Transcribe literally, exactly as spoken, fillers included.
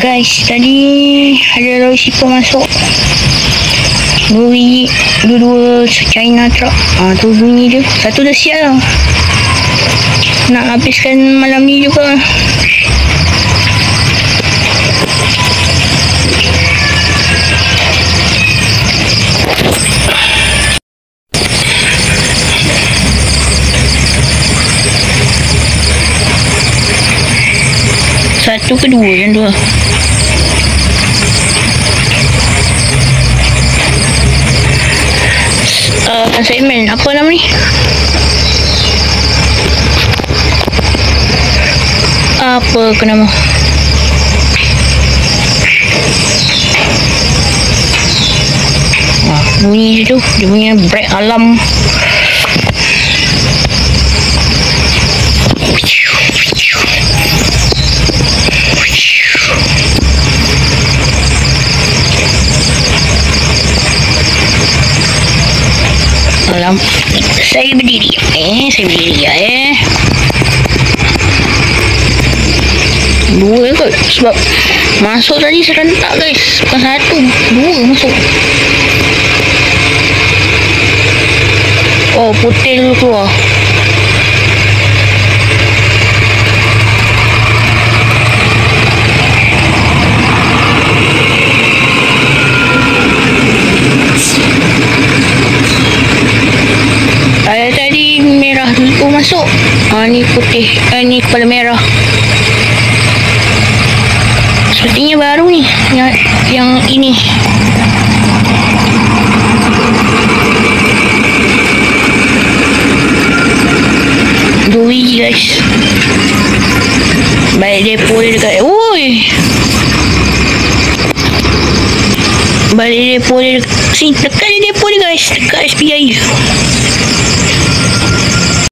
Guys, tadi ada lori sipur masuk. Dua biji, dua-dua China truck. Ah, tu bunyi dia. Satu dah siap lah. Nak habiskan malam ni juga. Satu ke dua macam tu lah. Uh, segmen apa nama ni? Apa ke nama? Ah, bunyi tu, dia punya brake alarm. Alam, saya berdiri. Eh, saya berdiri ya eh. Dua kot. Sebab masuk tadi serentak guys. Bukan satu, dua masuk. Oh, putih dulu keluar. Ada tadi merah dulu masuk. Ah, ni putih. Eh, ni kepala merah. Sepertinya baru ni. Yang, yang ini. Dua biji guys. Balik depo dia dekat. Ui. Balik depo dia dekat. Sini, dekat dia depo dia guys. Dekat S P I.